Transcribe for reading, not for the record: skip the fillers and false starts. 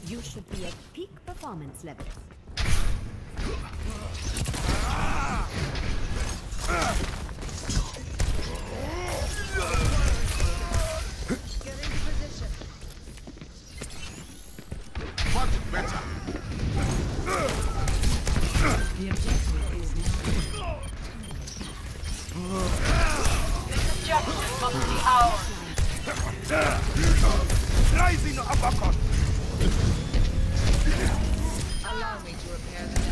You should be at peak performance levels. Get into position. Much better. The objective is now. This objective must be ours. Rising uppercut. Allow me to repair the